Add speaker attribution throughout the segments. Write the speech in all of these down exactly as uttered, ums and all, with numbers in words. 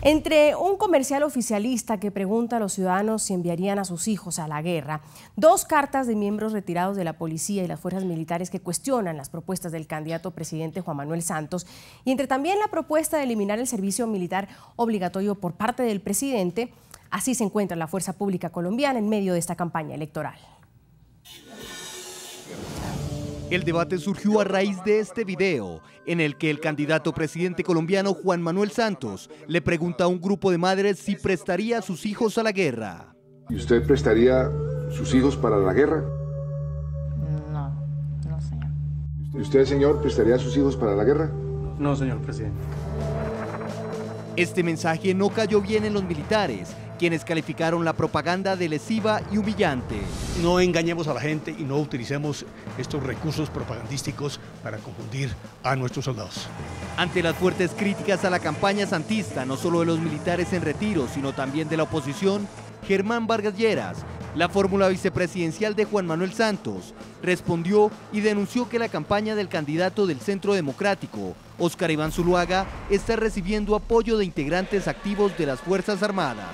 Speaker 1: Entre un comercial oficialista que pregunta a los ciudadanos si enviarían a sus hijos a la guerra, dos cartas de miembros retirados de la policía y las fuerzas militares que cuestionan las propuestas del candidato presidente Juan Manuel Santos, y entre también la propuesta de eliminar el servicio militar obligatorio por parte del presidente, así se encuentra la fuerza pública colombiana en medio de esta campaña electoral.
Speaker 2: El debate surgió a raíz de este video, en el que el candidato presidente colombiano Juan Manuel Santos le pregunta a un grupo de madres si prestaría a sus hijos a la guerra.
Speaker 3: ¿Y usted prestaría sus hijos para la guerra?
Speaker 4: No, no señor.
Speaker 3: ¿Y usted, señor, prestaría a sus hijos para la guerra?
Speaker 5: No, señor presidente.
Speaker 2: Este mensaje no cayó bien en los militares, quienes calificaron la propaganda de lesiva y humillante.
Speaker 6: No engañemos a la gente y no utilicemos estos recursos propagandísticos para confundir a nuestros soldados.
Speaker 2: Ante las fuertes críticas a la campaña santista, no solo de los militares en retiro, sino también de la oposición, Germán Vargas Lleras, la fórmula vicepresidencial de Juan Manuel Santos, respondió y denunció que la campaña del candidato del Centro Democrático, Óscar Iván Zuluaga, está recibiendo apoyo de integrantes activos de las Fuerzas Armadas.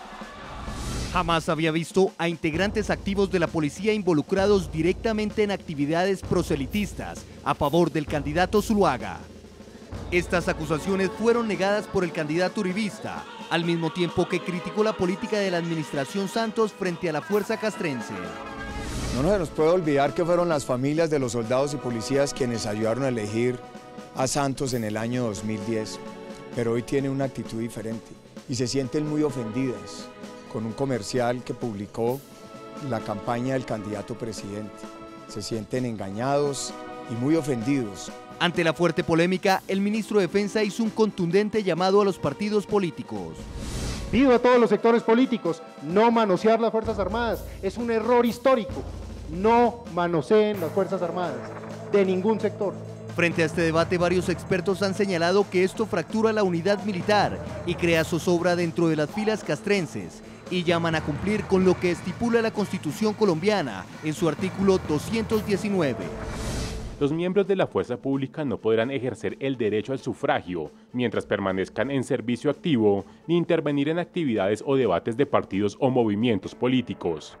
Speaker 2: Jamás había visto a integrantes activos de la policía involucrados directamente en actividades proselitistas a favor del candidato Zuluaga. Estas acusaciones fueron negadas por el candidato uribista, al mismo tiempo que criticó la política de la administración Santos frente a la fuerza castrense.
Speaker 7: No se nos puede olvidar que fueron las familias de los soldados y policías quienes ayudaron a elegir a Santos en el año dos mil diez, pero hoy tienen una actitud diferente y se sienten muy ofendidas con un comercial que publicó la campaña del candidato presidente. Se sienten engañados y muy ofendidos.
Speaker 2: Ante la fuerte polémica, el ministro de Defensa hizo un contundente llamado a los partidos políticos.
Speaker 8: Pido a todos los sectores políticos no manosear las Fuerzas Armadas. Es un error histórico. No manoseen las Fuerzas Armadas de ningún sector.
Speaker 2: Frente a este debate, varios expertos han señalado que esto fractura la unidad militar y crea zozobra dentro de las filas castrenses, y llaman a cumplir con lo que estipula la Constitución colombiana en su artículo doscientos diecinueve.
Speaker 9: Los miembros de la fuerza pública no podrán ejercer el derecho al sufragio mientras permanezcan en servicio activo ni intervenir en actividades o debates de partidos o movimientos políticos.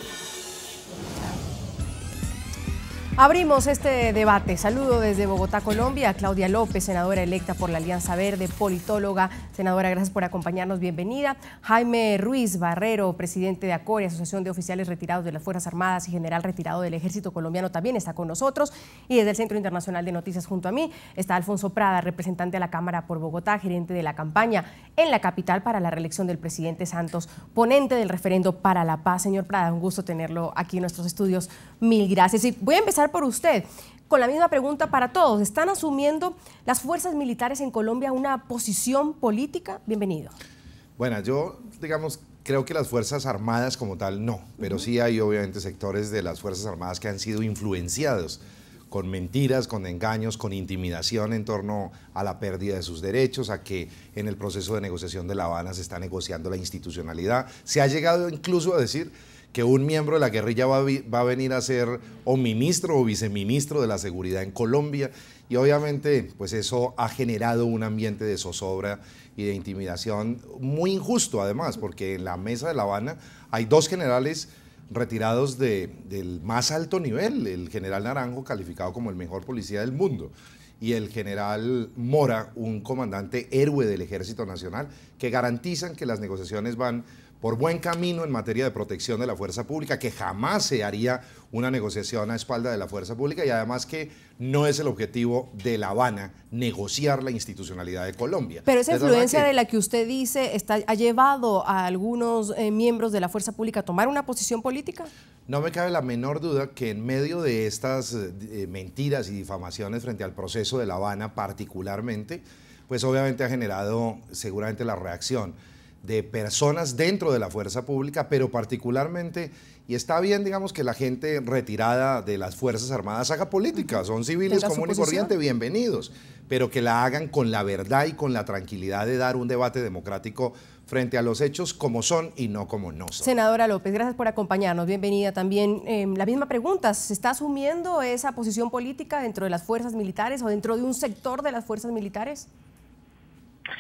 Speaker 1: Abrimos este debate. Saludo desde Bogotá, Colombia, a Claudia López, senadora electa por la Alianza Verde, politóloga. Senadora, gracias por acompañarnos, bienvenida. Jaime Ruiz Barrero, presidente de ACORE, Asociación de Oficiales Retirados de las Fuerzas Armadas y general retirado del Ejército Colombiano, también está con nosotros. Y desde el Centro Internacional de Noticias junto a mí está Alfonso Prada, representante de la Cámara por Bogotá, gerente de la campaña en la capital para la reelección del presidente Santos, ponente del referendo para la paz. Señor Prada, un gusto tenerlo aquí en nuestros estudios. Mil gracias. Y voy a empezar por usted, con la misma pregunta para todos. ¿Están asumiendo las fuerzas militares en Colombia una posición política? Bienvenido.
Speaker 10: Bueno, yo, digamos, creo que las Fuerzas Armadas como tal no, pero uh-huh. sí hay obviamente sectores de las Fuerzas Armadas que han sido influenciados con mentiras, con engaños, con intimidación en torno a la pérdida de sus derechos, a que en el proceso de negociación de La Habana se está negociando la institucionalidad. Se ha llegado incluso a decir que un miembro de la guerrilla va a, va a venir a ser o ministro o viceministro de la seguridad en Colombia, y obviamente pues eso ha generado un ambiente de zozobra y de intimidación muy injusto además, porque en la mesa de La Habana hay dos generales retirados de, del más alto nivel, el general Naranjo, calificado como el mejor policía del mundo, y el general Mora, un comandante héroe del Ejército Nacional, que garantizan que las negociaciones van por buen camino en materia de protección de la fuerza pública, que jamás se haría una negociación a espalda de la fuerza pública, y además que no es el objetivo de La Habana negociar la institucionalidad de Colombia.
Speaker 1: Pero esa influencia que, de la que usted dice está, ha llevado a algunos eh, miembros de la fuerza pública a tomar una posición política.
Speaker 10: No me cabe la menor duda que en medio de estas eh, mentiras y difamaciones frente al proceso de La Habana particularmente, pues obviamente ha generado seguramente la reacción de personas dentro de la fuerza pública, pero particularmente, y está bien, digamos, que la gente retirada de las Fuerzas Armadas haga política, son civiles comunes y corrientes, bienvenidos, pero que la hagan con la verdad y con la tranquilidad de dar un debate democrático frente a los hechos como son y no como no son.
Speaker 1: Senadora López, gracias por acompañarnos, bienvenida también. Eh, la misma pregunta, ¿se está asumiendo esa posición política dentro de las fuerzas militares o dentro de un sector de las fuerzas militares?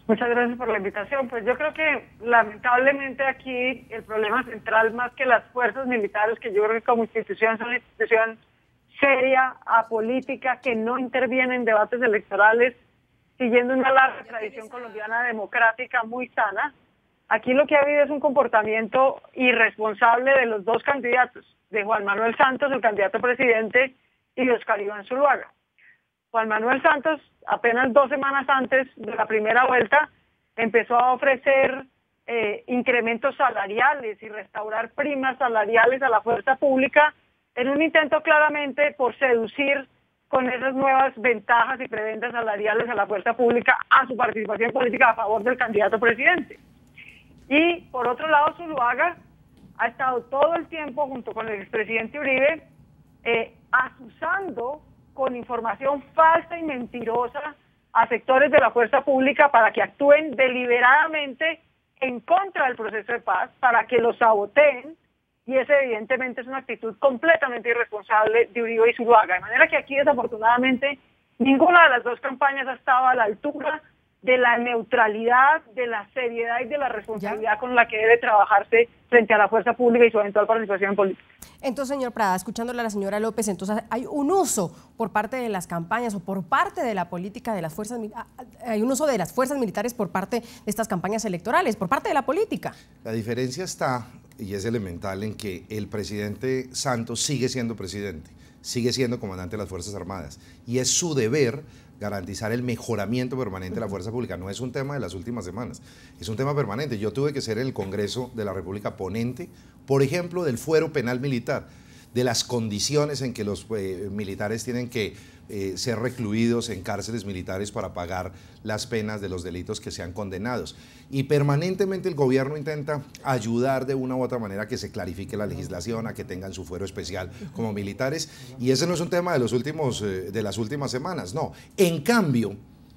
Speaker 5: Muchas gracias por la invitación. Pues yo creo que lamentablemente aquí el problema central, más que las fuerzas militares, que yo creo que como institución son una institución seria, apolítica, que no interviene en debates electorales, siguiendo una larga tradición colombiana democrática muy sana. Aquí lo que ha habido es un comportamiento irresponsable de los dos candidatos, de Juan Manuel Santos, el candidato a presidente, y de Oscar Iván Zuluaga. Juan Manuel Santos, apenas dos semanas antes de la primera vuelta, empezó a ofrecer eh, incrementos salariales y restaurar primas salariales a la fuerza pública en un intento claramente por seducir con esas nuevas ventajas y prebendas salariales a la fuerza pública a su participación política a favor del candidato a presidente. Y por otro lado, Zuluaga ha estado todo el tiempo junto con el expresidente Uribe eh, asusando con información falsa y mentirosa a sectores de la fuerza pública para que actúen deliberadamente en contra del proceso de paz, para que lo saboteen, y esa evidentemente es una actitud completamente irresponsable de Uribe y Zuluaga. De manera que aquí desafortunadamente ninguna de las dos campañas ha estado a la altura de la neutralidad, de la seriedad y de la responsabilidad ¿Ya? con la que debe trabajarse frente a la fuerza pública y su eventual participación en política.
Speaker 1: Entonces, señor Prada, escuchándole a la señora López, entonces hay un uso por parte de las campañas o por parte de la política de las fuerzas, hay un uso de las fuerzas militares por parte de estas campañas electorales, por parte de la política.
Speaker 10: La diferencia está, y es elemental, en que el presidente Santos sigue siendo presidente, sigue siendo comandante de las Fuerzas Armadas, y es su deber garantizar el mejoramiento permanente de la fuerza pública. No es un tema de las últimas semanas, es un tema permanente. Yo tuve que ser en el Congreso de la República ponente, por ejemplo, del fuero penal militar, de las condiciones en que los eh, militares tienen que eh, ser recluidos en cárceles militares para pagar las penas de los delitos que sean condenados. Y permanentemente el gobierno intenta ayudar de una u otra manera a que se clarifique la legislación, a que tengan su fuero especial como militares, y ese no es un tema de, los últimos, eh, de las últimas semanas, no. En cambio,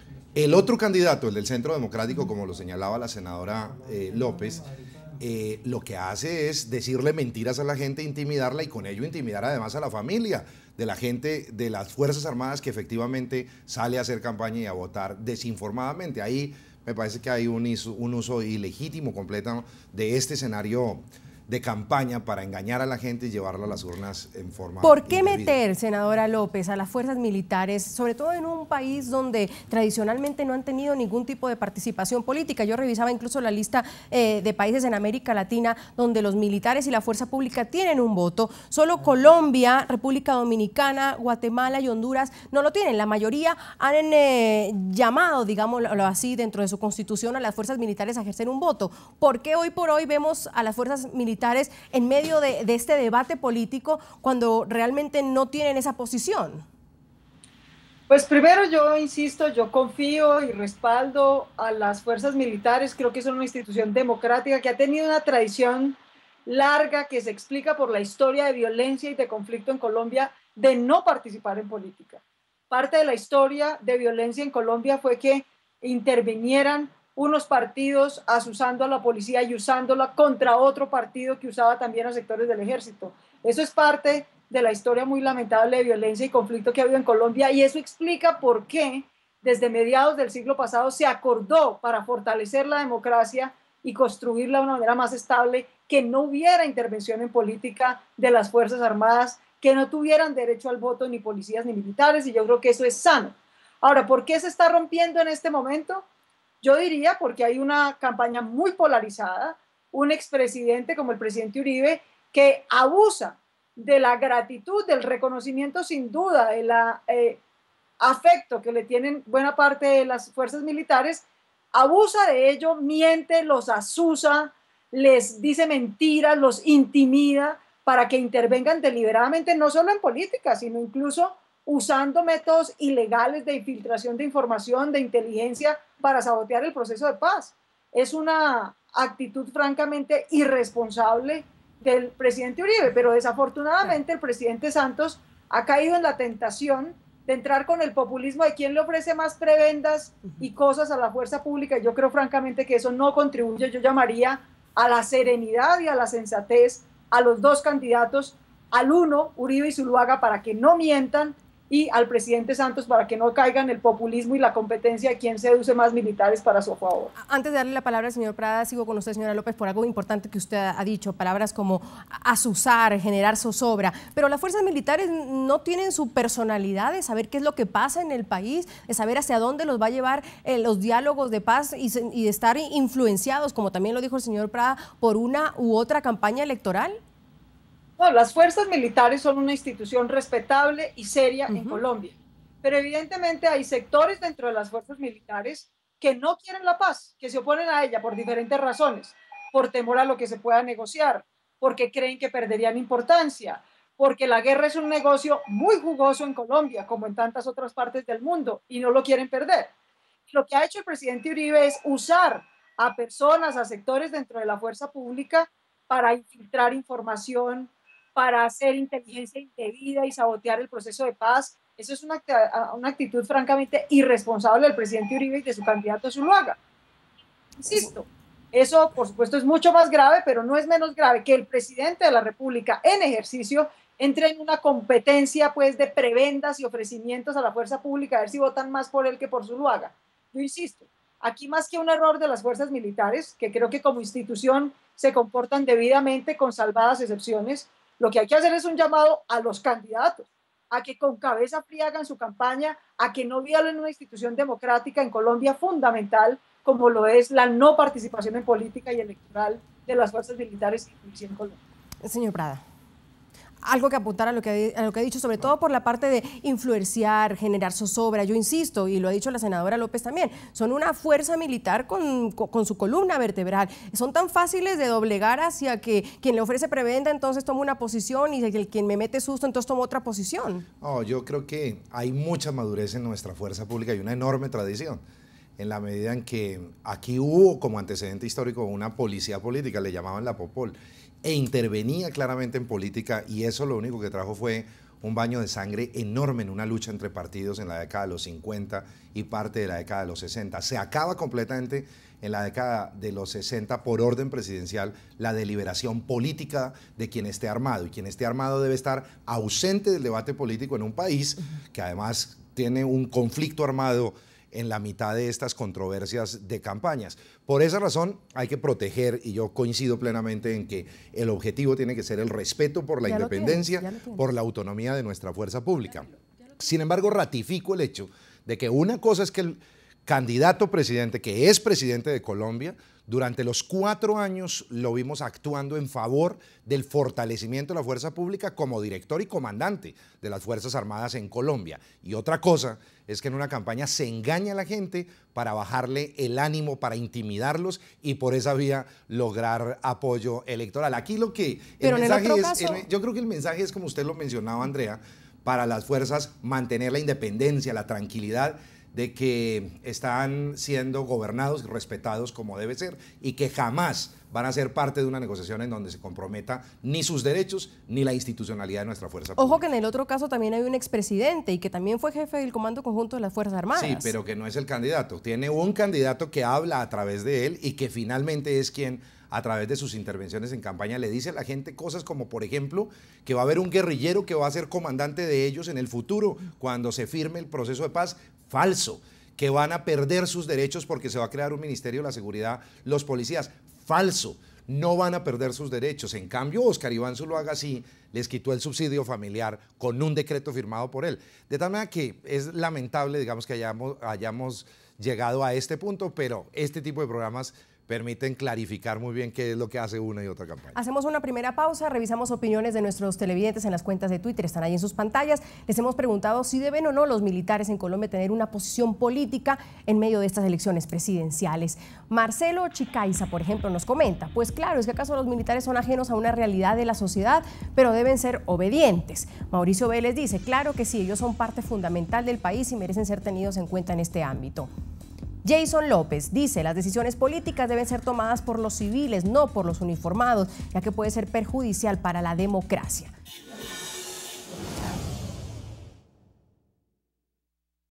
Speaker 10: el otro candidato, el del Centro Democrático, como lo señalaba la senadora eh, López, Eh, lo que hace es decirle mentiras a la gente, intimidarla y con ello intimidar además a la familia de la gente de las Fuerzas Armadas que efectivamente sale a hacer campaña y a votar desinformadamente. Ahí me parece que hay un, un uso ilegítimo completo de este escenario de campaña para engañar a la gente y llevarla a las urnas en forma
Speaker 1: ¿Por qué
Speaker 10: indebida.
Speaker 1: meter, senadora López, a las fuerzas militares, sobre todo en un país donde tradicionalmente no han tenido ningún tipo de participación política? Yo revisaba incluso la lista eh, de países en América Latina donde los militares y la fuerza pública tienen un voto. Solo Colombia, República Dominicana, Guatemala y Honduras no lo tienen. La mayoría han eh, llamado, digámoslo así, dentro de su constitución a las fuerzas militares a ejercer un voto. ¿Por qué hoy por hoy vemos a las fuerzas militares en medio de, de este debate político cuando realmente no tienen esa posición?
Speaker 11: Pues primero yo insisto, yo confío y respaldo a las fuerzas militares, creo que son una institución democrática que ha tenido una tradición larga que se explica por la historia de violencia y de conflicto en Colombia de no participar en política. Parte de la historia de violencia en Colombia fue que intervinieran unos partidos asusando a la policía y usándola contra otro partido que usaba también a sectores del ejército. Eso es parte de la historia muy lamentable de violencia y conflicto que ha habido en Colombia, y eso explica por qué desde mediados del siglo pasado se acordó para fortalecer la democracia y construirla de una manera más estable, que no hubiera intervención en política de las Fuerzas Armadas, que no tuvieran derecho al voto ni policías ni militares, y yo creo que eso es sano. Ahora, ¿por qué se está rompiendo en este momento? Yo diría porque hay una campaña muy polarizada, un expresidente como el presidente Uribe que abusa de la gratitud, del reconocimiento sin duda, del eh, afecto que le tienen buena parte de las fuerzas militares, abusa de ello, miente, los asusa, les dice mentiras, los intimida para que intervengan deliberadamente, no solo en política, sino incluso usando métodos ilegales de infiltración de información, de inteligencia, para sabotear el proceso de paz. Es una actitud francamente irresponsable del presidente Uribe, pero desafortunadamente el presidente Santos ha caído en la tentación de entrar con el populismo de quién le ofrece más prebendas y cosas a la fuerza pública. Yo creo francamente que eso no contribuye. Yo llamaría a la serenidad y a la sensatez a los dos candidatos, al uno, Uribe y Zuluaga, para que no mientan y al presidente Santos para que no caiga en el populismo y la competencia de quién seduce más militares para su favor.
Speaker 1: Antes de darle la palabra al señor Prada, sigo con usted, señora López, por algo importante que usted ha dicho, palabras como azuzar, generar zozobra, pero las fuerzas militares no tienen su personalidad de saber qué es lo que pasa en el país, de saber hacia dónde los va a llevar eh, los diálogos de paz y, y de estar influenciados, como también lo dijo el señor Prada, por una u otra campaña electoral.
Speaker 11: No, las fuerzas militares son una institución respetable y seria uh-huh. en Colombia, pero evidentemente hay sectores dentro de las fuerzas militares que no quieren la paz, que se oponen a ella por diferentes razones, por temor a lo que se pueda negociar, porque creen que perderían importancia, porque la guerra es un negocio muy jugoso en Colombia, como en tantas otras partes del mundo, y no lo quieren perder. Lo que ha hecho el presidente Uribe es usar a personas, a sectores dentro de la fuerza pública para infiltrar información, para hacer inteligencia indebida y sabotear el proceso de paz. Eso es una, una actitud francamente irresponsable del presidente Uribe y de su candidato Zuluaga. Insisto, eso por supuesto es mucho más grave, pero no es menos grave que el presidente de la República en ejercicio entre en una competencia pues de prebendas y ofrecimientos a la fuerza pública a ver si votan más por él que por Zuluaga. Yo insisto, aquí más que un error de las fuerzas militares, que creo que como institución se comportan debidamente con salvadas excepciones, lo que hay que hacer es un llamado a los candidatos, a que con cabeza fría hagan su campaña, a que no violen una institución democrática en Colombia fundamental, como lo es la no participación en política y electoral de las fuerzas militares en Colombia.
Speaker 1: Señor Prada, algo que apuntar a lo que, a lo que ha dicho, sobre todo por la parte de influenciar, generar zozobra. Yo insisto, y lo ha dicho la senadora López también, son una fuerza militar con, con, con su columna vertebral. Son tan fáciles de doblegar hacia que quien le ofrece prebenda entonces toma una posición y el quien me mete susto entonces toma otra posición.
Speaker 10: Oh, yo creo que hay mucha madurez en nuestra fuerza pública y una enorme tradición, en la medida en que aquí hubo como antecedente histórico una policía política, le llamaban la Popol, e intervenía claramente en política, y eso lo único que trajo fue un baño de sangre enorme en una lucha entre partidos en la década de los cincuenta y parte de la década de los sesenta. Se acaba completamente en la década de los sesenta por orden presidencial la deliberación política de quien esté armado, y quien esté armado debe estar ausente del debate político en un país que además tiene un conflicto armado en la mitad de estas controversias de campañas. Por esa razón hay que proteger, y yo coincido plenamente en que el objetivo tiene que ser el respeto por la ya independencia, tienes, por la autonomía de nuestra fuerza pública. Sin embargo, ratifico el hecho de que una cosa es que el candidato presidente, que es presidente de Colombia, durante los cuatro años lo vimos actuando en favor del fortalecimiento de la fuerza pública como director y comandante de las Fuerzas Armadas en Colombia. Y otra cosa es que en una campaña se engaña a la gente para bajarle el ánimo, para intimidarlos y por esa vía lograr apoyo electoral. Aquí lo que el mensaje es, caso... el, yo creo que el mensaje es, como usted lo mencionaba, Andrea, para las fuerzas mantener la independencia, la tranquilidad de que están siendo gobernados y respetados como debe ser, y que jamás van a ser parte de una negociación en donde se comprometa ni sus derechos ni la institucionalidad de nuestra fuerza pública.
Speaker 1: Ojo que en el otro caso también hay un expresidente y que también fue jefe del Comando Conjunto de las Fuerzas Armadas.
Speaker 10: Sí, pero que no es el candidato. Tiene un candidato que habla a través de él y que finalmente es quien, a través de sus intervenciones en campaña, le dice a la gente cosas como, por ejemplo, que va a haber un guerrillero que va a ser comandante de ellos en el futuro cuando se firme el proceso de paz. Falso. Que van a perder sus derechos porque se va a crear un Ministerio de la Seguridad, los policías. Falso. No van a perder sus derechos. En cambio, Óscar Iván Zuluaga sí les quitó el subsidio familiar con un decreto firmado por él. De tal manera que es lamentable, digamos, que hayamos, hayamos llegado a este punto, pero este tipo de programas permiten clarificar muy bien qué es lo que hace una y otra campaña.
Speaker 1: Hacemos una primera pausa, revisamos opiniones de nuestros televidentes en las cuentas de Twitter, están ahí en sus pantallas. Les hemos preguntado si deben o no los militares en Colombia tener una posición política en medio de estas elecciones presidenciales. Marcelo Chicaiza, por ejemplo, nos comenta, pues claro, es que acaso los militares son ajenos a una realidad de la sociedad, pero deben ser obedientes. Mauricio Vélez dice, claro que sí, ellos son parte fundamental del país y merecen ser tenidos en cuenta en este ámbito. Jason López dice, las decisiones políticas deben ser tomadas por los civiles, no por los uniformados, ya que puede ser perjudicial para la democracia.